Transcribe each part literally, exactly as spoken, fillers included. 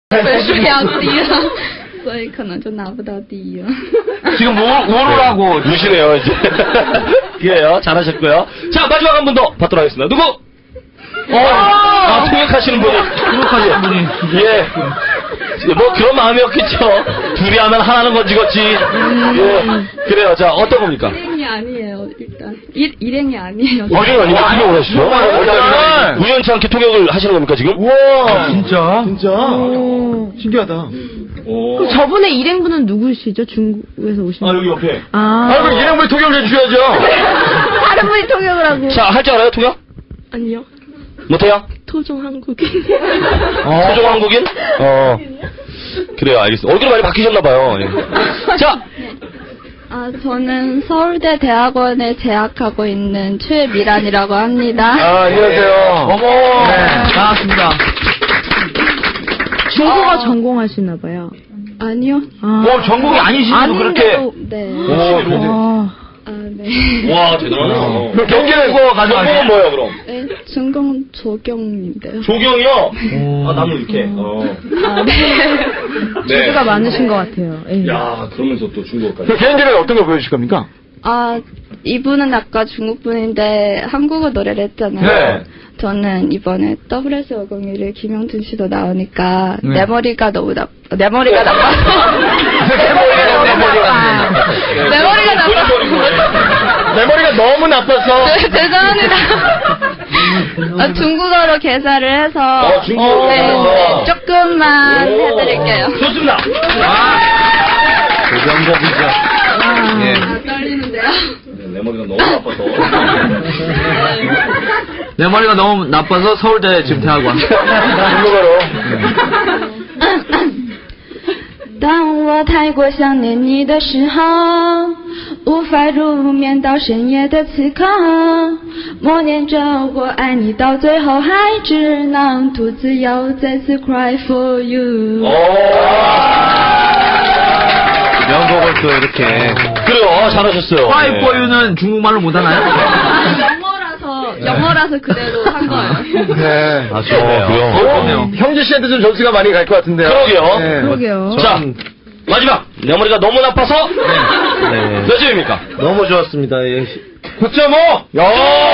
分数要低了，所以可能就拿不到第一了。 지금 뭐, 뭐를 하고 우시네요, 이제. 그래요. 잘하셨고요. 자, 마지막 한 분 더 받도록 하겠습니다. 누구? 어, 아, 통역하시는 분이. 통역하시는 분이. 예. 뭐 그런 마음이었겠죠. 둘이 하면 하나는 건지겠지. 예. 그래요. 자, 어떤 겁니까? 일행이 아니에요, 일단. 일, 일행이 아니에요. 어, 일행이 아니고 통역을 하시죠? 우연치 않게 통역을 하시는 겁니까, 지금? 우와. 진짜? 진짜? 오, 신기하다. 오. 그럼 저분의 일행분은 누구시죠? 중국에서 오신 아, 여기 옆에. 아, 아, 그럼 일행분이 통역을 해주셔야죠. 다른 분이 통역을 하고. 자, 할 줄 알아요, 통역? 아니요. 못해요? 토종 한국인. 어. 토종 한국인? 어. 그래요, 알겠습니다. 얼굴이 많이 바뀌셨나봐요. 예. 자! 아, 저는 서울대 대학원에 재학하고 있는 최미란이라고 합니다. 아, 안녕하세요. 어머. 네, 반갑습니다. 중국어 전공하시나봐요. 아니요. 아. 뭐, 전공이 아니시면서 그렇게. 네. 오, 아. 아, 네. 와, 대단하네요. 경기는 거 가져가세요. 전공은 뭐예요, 그럼? 네, 전공 조경인데요. 조경이요? 아, 나무 이렇게. 어. 아, 네. 재주가 많으신 것 같아요. 예. 야, 그러면서 또 중국어까지. 그 개인기는 어떤 거 보여주실 겁니까? 아, 이분은 아까 중국 분인데 한국어 노래를 했잖아요. 네. 저는 이번에 더블에스 오공일에 김영준 씨도 나오니까 네. 내 머리가 너무 나, 내 머리가 나빠서 내 머리가, 내 머리가. 내 머리가 나빠서 내 머리가 너무 나빠서. 네, 죄송합니다. 아, 중국어로 개사를 해서 어, 중국어로 네, 해서. 네, 조금만 오. 해드릴게요. 좋습니다. 고정적이죠. 예. 아, 떨리는데요. 네, 내 머리가 너무 나빠서. 내 머리가 너무 나빠서 서울대 지금 대학원. 중국어로. 当我太过想念你的时候，无法入眠到深夜的此刻，默念着我爱你，到最后还只能独自又再次 cry for you。 명곡을 또 이렇게. 그래요, 잘하셨어요. Cry for you는 중국말로 못하나요? 영어라서 영어라서 그대로 한 거예요. 네. 아, 좋네요. 그렇네요. 형주 씨한테 좀 점수가 많이 갈 것 같은데요. 그러게요. 네. 그러게요. 자, 마지막. 내 머리가 너무 나빠서. 네. 몇 점입니까? 너무 좋았습니다. 예. 구 점 오! 야!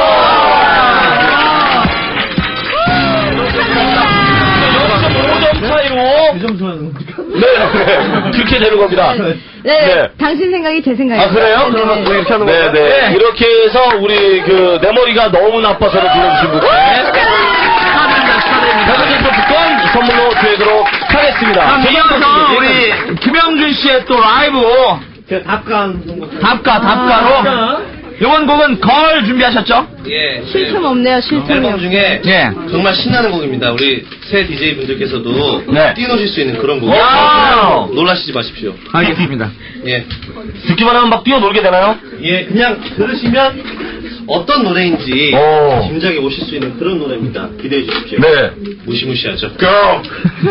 오 점 차이로. 그 점수는. 네, 네. 그렇게 되는 겁니다. 네, 네. 당신 생각이 제 생각이에요. 아, 그래요? 네, 그러면 네. 뭐 이렇게 하는 네, 거예요? 네. 이렇게 해서 우리 그 내 머리가 너무 나빠서를 불러주신 분께 축하드립니다. 축하드립니다. 백원점 상품권 선물로 드리도록 하겠습니다. 다음 이어서 우리 김영준 씨의 또 라이브. 제가 답간. 답가, 답가로. 이번 곡은 걸 준비하셨죠? 예. 쉴 틈 없네요, 쉴 틈이 앨범 없. 중에 예. 정말 신나는 곡입니다. 우리 새 디제이분들께서도 네. 뛰노실 수 있는 그런 곡. 와우. 놀라시지 마십시오. 알겠습니다. 예. 듣기만 하면 막 뛰어놀게 되나요? 예, 그냥 들으시면 어떤 노래인지 오. 짐작해 오실 수 있는 그런 노래입니다. 기대해 주십시오. 네. 무시무시하죠. Go!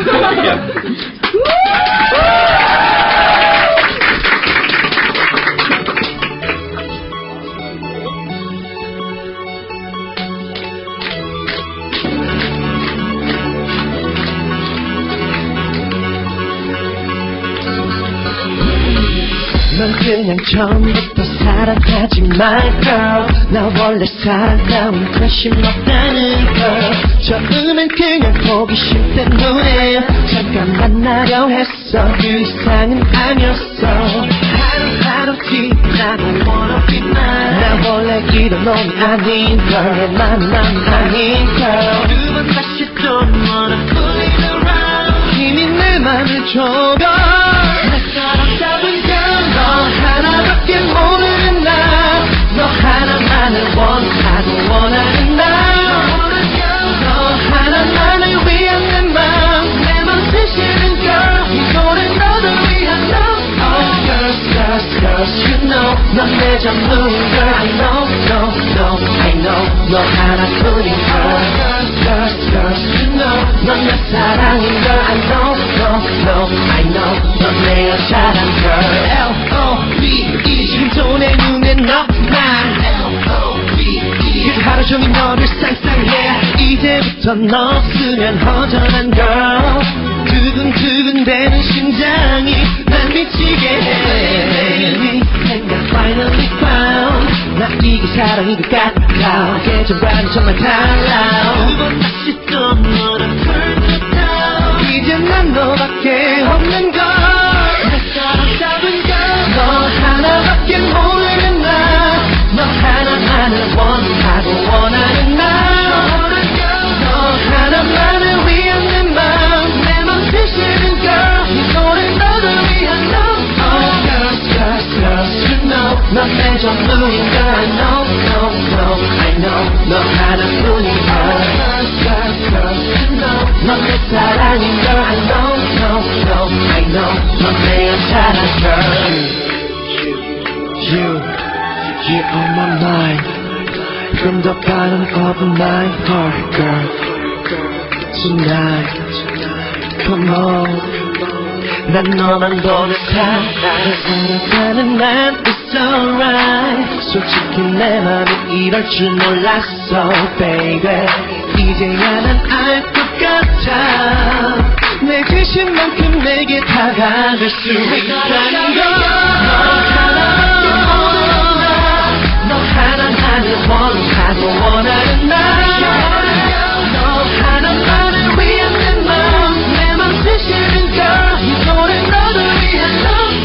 넌 그냥 처음부터 사랑하지 말 girl 나 원래 사랑하면 관심 없다는 걸 처음엔 그냥 보기 싫던 눈에 잠깐 만나려 했어 그 이상은 아니었어 하루하루 지나고 wanna be mine 나 원래 이런 놈이 아닌 걸 내 맘은 난 아닌 걸 두 번 다시 don't wanna pull it around 이미 내 맘을 좁혀 내 사랑 잡은 너 하나밖에 모르는 나 너 하나만을 원하고 원하는 나 너 하나만을 위한 내 맘 내 맘 쓰시는 girl 이 노래 너를 위한 love Oh girls girls girls you know 넌 내 전부인 girl I know no no I know 너 하나뿐인 girl Girls girls girls you know 넌 내 사랑인 girl I know no no I know 넌 내 여자란 girl L O V E 지금도 내 눈에 너만 L O V E 그저 하루 종일 너를 상상해 이제부터 너 없으면 허전한 girl 두근거리는 두근대는 심장이 날 미치게 해. 네 생각 finally found. 나 이게 사랑인 것 같아. 계절과는 정말 달라. 두번 다시 또 너를 풀었다. 이제 난 너밖에 없는 걸. 내 사랑 잡은 걸. 너 하나밖에 모르는 나. 너 하나만을 원하고 원하는 나. 너 하나만을 위한 내 맘. 내 맘 드시는 girl. 이 노래 너를 위한 love. Oh girls, girls, girls, you know. 넌 내 전부인 걸 I know, no, no, I know. 너 하나뿐인 걸. Girls, girls, girls, you know. 넌 내 사랑인 걸 I know, no, no, I know. 넌 내 사랑 girl. You, you on my mind. From the bottom of my heart, girl. Tonight, come on. 난 너만 보는 사랑을 알아가는 난 it's alright. 솔직히 내 맘이 이럴 줄 몰랐어, baby. 이제야 난 알 것 같아. 내 귀신만큼 내게 다가갈 수 있다는 걸. 너 하나만을 원하고 원하는 나. 너 하나만을 위한 내 맘. 내 맘 드시는 girl. 이 노래 너를 위한 love.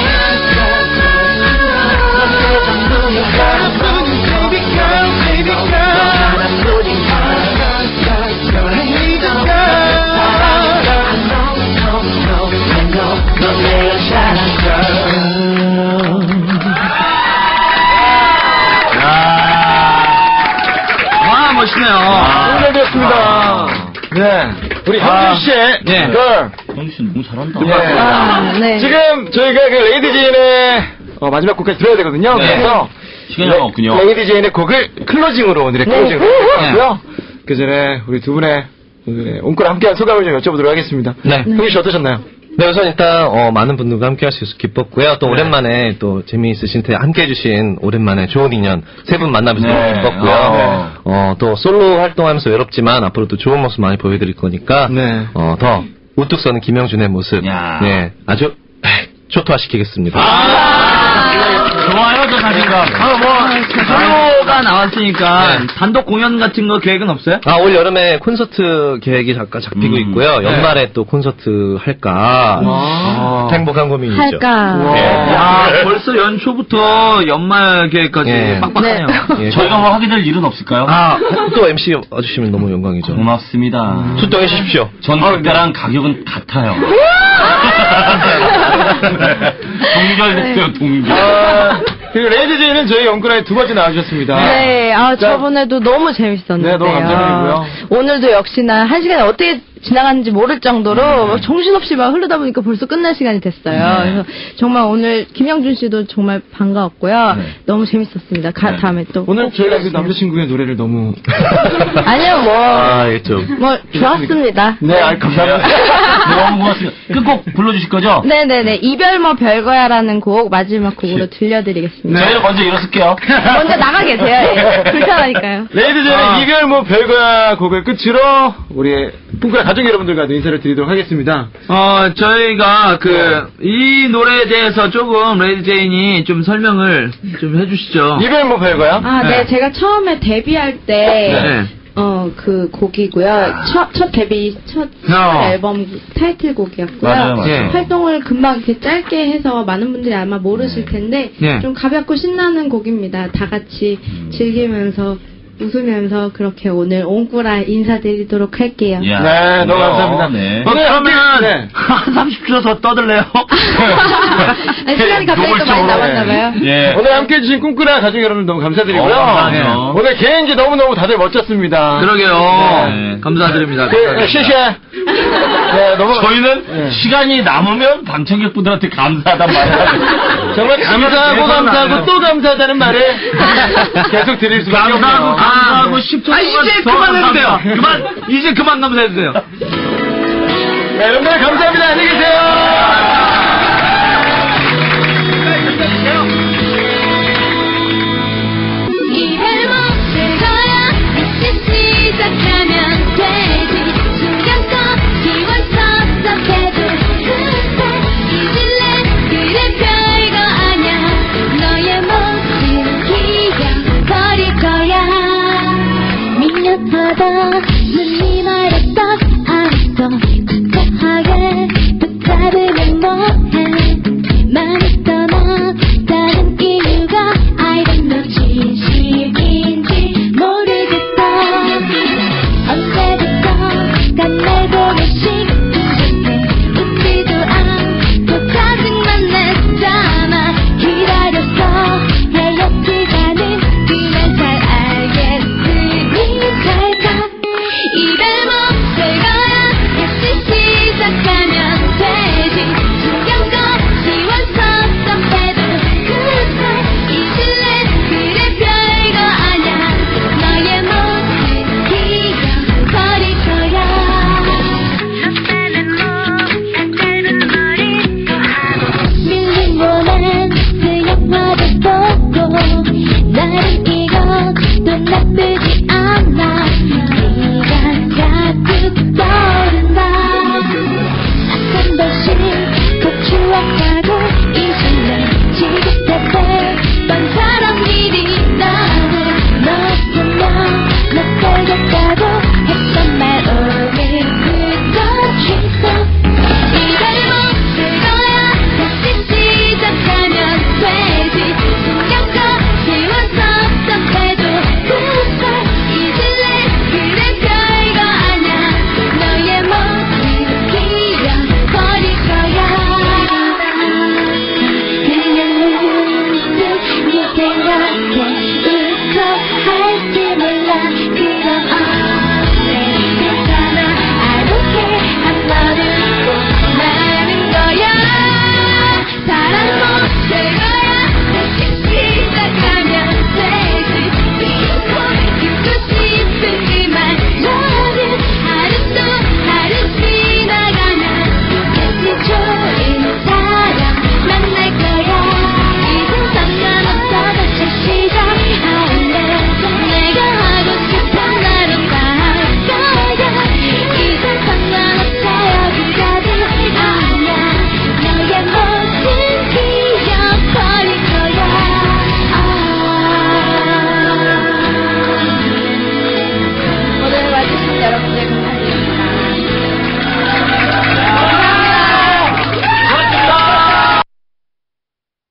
넌내 전부인 girl. Baby girl, baby girl. 너 하나뿐인 girl. I need a girl. I know, no, no, I know. 넌 내 여자란 girl. 와, 멋있네요. 오늘 됐습니다. 네. 우리 현준 씨의 네. 걸. 형준 씨 너무 잘한다. 예. 아, 네. 지금 저희가 그 레이디 제인의 어, 마지막 곡까지 들어야 되거든요. 네. 그래서 시간이 레- 없군요. 레이디 제인의 곡을 클로징으로 오늘의 클로징으로 하고요. 그 전에 우리 두 분의 오늘의 옹골 함께한 소감을 좀 여쭤보도록 하겠습니다. 네. 형준 씨 어떠셨나요? 네, 우선 일단 어, 많은 분들과 함께 할 수 있어서 기뻤고요. 또 네. 오랜만에 또 재미있으신 테 함께 해주신 오랜만에 좋은 인연 세 분 만나면서 네. 너무 기뻤고요. 어. 어, 또 솔로 활동하면서 외롭지만 앞으로 또 좋은 모습 많이 보여드릴 거니까 네. 어, 더 우뚝 서는 김영준의 모습 야. 네, 아주 초토화시키겠습니다. 좋아요, 저 자신감. 아, 뭐, 솔로가 나왔으니까, 네. 단독 공연 같은 거 계획은 없어요? 아, 올 여름에 콘서트 계획이 잠깐 잡히고 음. 있고요. 연말에 또 콘서트 할까 와. 행복한 고민이죠. 할까. 네. 야, 벌써 연초부터 연말 계획까지 예. 빡빡하네요. 예. 저희가 뭐 하게 될 일은 없을까요? 아, 또 엠씨 와주시면 너무 영광이죠. 고맙습니다. 출동해 주십시오. 전 그때랑 가격은 같아요. 동결됐어요, 동결. 아, 그리고 레이디 제인은 저희 옹골에 두 번째 나와주셨습니다. 네, 아, 저번에도 너무 재밌었는데요. 네, 너무 감사드리고요. 오늘도 역시나 한 시간이 어떻게 지나갔는지 모를 정도로 막 정신없이 막 흐르다 보니까 벌써 끝날 시간이 됐어요. 네. 그래서 정말 오늘 김영준 씨도 정말 반가웠고요. 네. 너무 재밌었습니다. 가, 네. 다음에 또. 오늘 꼭 저희가 그 뵙겠습니다. 남자친구의 노래를 너무. 아니요, 뭐. 아, 예, 좀. 뭐, 좋았습니다. 네, 아, 감사합니다. 너무 고맙습니다. 끝곡 불러주실 거죠? 네네네. 이별 뭐 별거야라는 곡 마지막 곡으로 들려드리겠습니다. 저희는 먼저 일어설게요. 먼저 나가 계세요. 예. 불편하니까요. 레이디 제인의 아. 이별 뭐 별거야 곡을 끝으로 우리 뿡꾸라 가족 여러분들과도 인사를 드리도록 하겠습니다. 어, 저희가 그, 이 노래에 대해서 조금 레이디 제인이 좀 설명을 좀 해주시죠. 이별 뭐 별거야? 아, 네. 네. 제가 처음에 데뷔할 때, 네. 어, 그 곡이고요. 첫, 첫 데뷔, 첫 어. 앨범 타이틀곡이었고요. 맞아요, 맞아요. 네. 활동을 금방 이렇게 짧게 해서 많은 분들이 아마 모르실 텐데, 네. 좀 가볍고 신나는 곡입니다. 다 같이 즐기면서, 웃으면서 그렇게 오늘 옹꾸라 인사드리도록 할게요. 이야, 네, 너무 그래요. 감사합니다. 네. 오늘 어, 함께- 그러면 네. 한 삼십 초 더 떠들래요? 아니, 시간이 갑자기 또 많이 남았나봐요. 예. 오늘 함께 해주신 꿈꾸라 가족 여러분 너무 감사드리고요. 어, 감사하죠. 오늘 개인기 너무너무 다들 멋졌습니다. 그러게요. 네. 네, 감사드립니다. 네, 시시. 네, 너무 저희는 네. 시간이 남으면 방청객분들한테 감사하단 말이에요. 정말 감사하고 계산 안 감사하고 해요. 또 감사하다는 말을 계속 드릴 수밖에 없네요. 감사하고 감사하고 십 초 아, 동안 이제 더 그만해주세요. 감사. 그만 이제 그만 감사해주세요. 네, 여러분들 감사합니다. 안녕히 계세요. 이별 못할 거야 다시 시작하면 되지 신경 꺼 지워 섭섭해도 거칠었다고 이제는 지긋대대 뻔 사람들이 나를 너 보면 너 걸겠다고